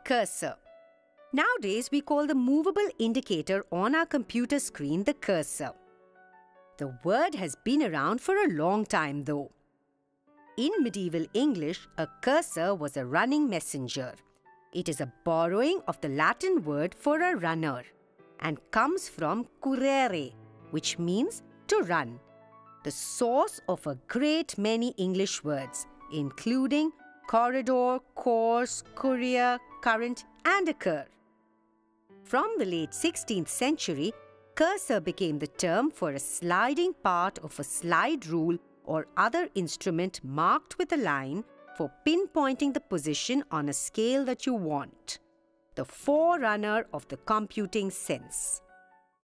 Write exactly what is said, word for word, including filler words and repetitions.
cursor. Nowadays, we call the movable indicator on our computer screen the cursor. The word has been around for a long time though. In medieval English, a cursor was a running messenger. It is a borrowing of the Latin word for a runner and comes from currere, which means to run, the source of a great many English words, including corridor, course, courier, current, and occur. From the late sixteenth century, cursor became the term for a sliding part of a slide rule or other instrument marked with a line for pinpointing the position on a scale that you want. The forerunner of the computing sense.